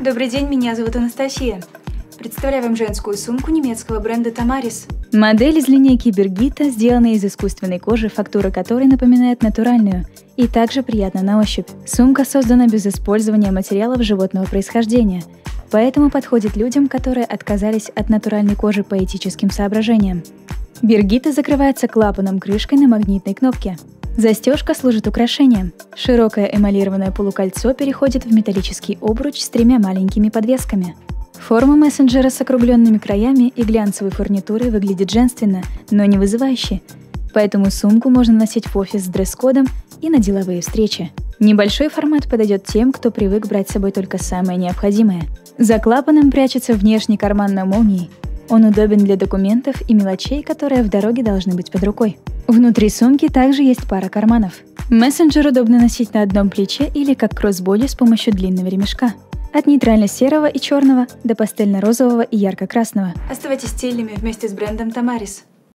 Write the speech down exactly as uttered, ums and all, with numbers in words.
Добрый день, меня зовут Анастасия. Представляю вам женскую сумку немецкого бренда Tamaris. Модель из линейки Birgitta сделана из искусственной кожи, фактура которой напоминает натуральную и также приятна на ощупь. Сумка создана без использования материалов животного происхождения, поэтому подходит людям, которые отказались от натуральной кожи по этическим соображениям. Birgitta закрывается клапаном-крышкой на магнитной кнопке. Застежка служит украшением. Широкое эмалированное полукольцо переходит в металлический обруч с тремя маленькими подвесками. Форма мессенджера с округленными краями и глянцевой фурнитурой выглядит женственно, но не вызывающе. Поэтому сумку можно носить в офис с дресс-кодом и на деловые встречи. Небольшой формат подойдет тем, кто привык брать с собой только самое необходимое. За клапаном прячется внешний карман на молнии. Он удобен для документов и мелочей, которые в дороге должны быть под рукой. Внутри сумки также есть пара карманов. Мессенджер удобно носить на одном плече или как кроссбоди с помощью длинного ремешка. От нейтрально-серого и черного до пастельно-розового и ярко-красного. Оставайтесь стильными вместе с брендом Tamaris.